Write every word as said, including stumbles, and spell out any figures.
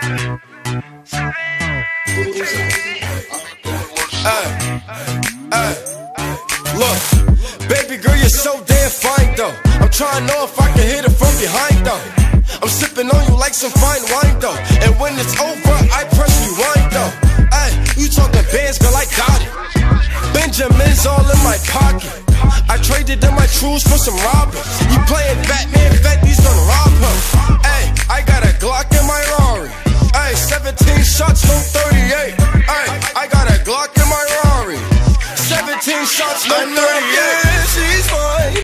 Hey, hey, look, baby girl, you're so damn fine though. I'm trying to know if I can hit it from behind though. I'm sipping on you like some fine wine though. And when it's over, I press rewind though. Hey, you talking bands, girl, I got it. Benjamin's all in my pocket. I traded in my trues for some robbers. You playing Batman, Fetty's gonna rob her.